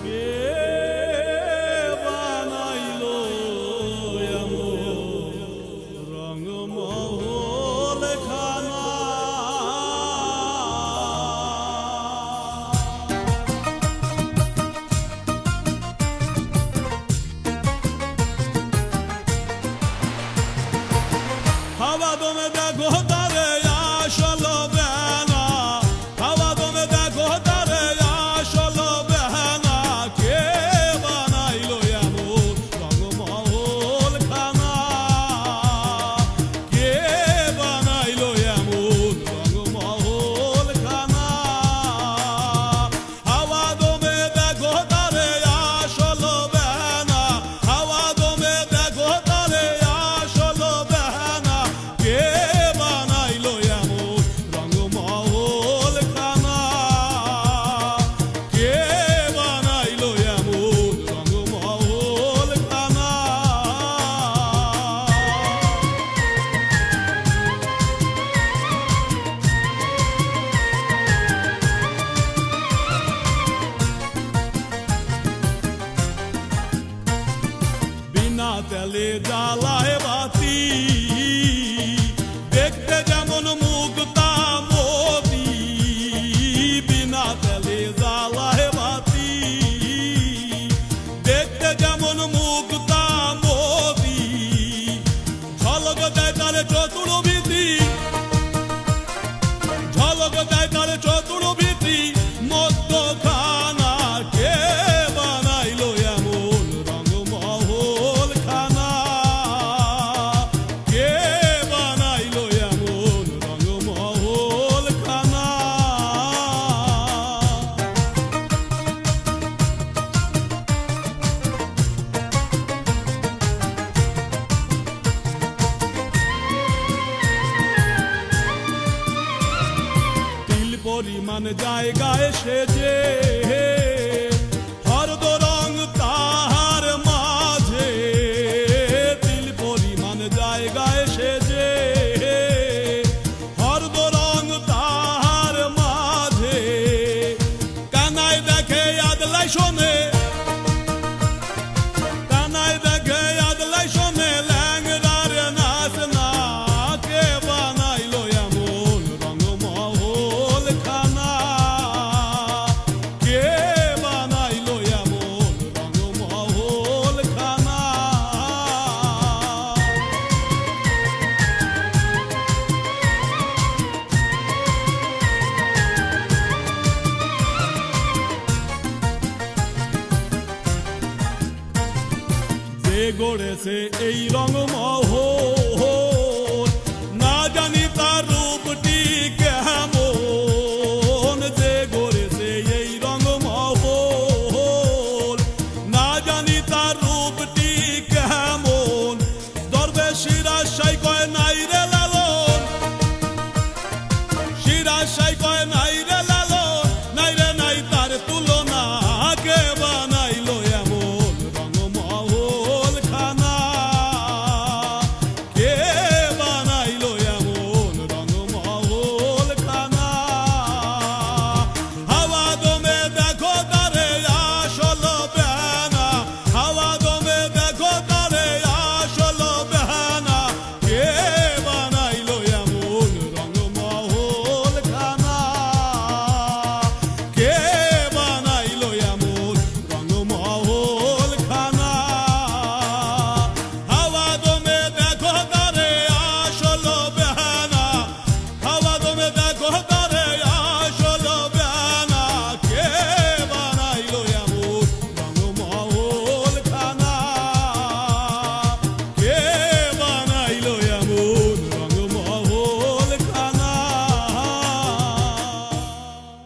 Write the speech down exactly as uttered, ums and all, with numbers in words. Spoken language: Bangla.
তেলে জ্বালায় বাতি দেখতে যেমন মুক্তা মতি বিনা তেলে জ্বালায় বাতি দেখতে যেমন মুক্তা মতি ঝলক দেয় তার চতুর্ভীতি ঝলক দেয় তার চতুর্ভীতি মধ্যখানা কে বানাইলো এমন রঙমহল খানা কে বানাইলো এমন রঙমহল খানা তিল পরিমাণ জায়গায় সেজে হরদ রং তাহার মাঝে তিল পরিমাণ জায়গায় সেজে হরদ রং তাহার মাঝে কানাই দেখে আদলাই শোনে কানাই দেখে আদলাই শোনে ল্যাংড়ার নাচ না কে বানাইলো এমন রঙমহল খানা কে বানাইলো এমন রঙমহল খানা যে গড়েছে এই রঙমহল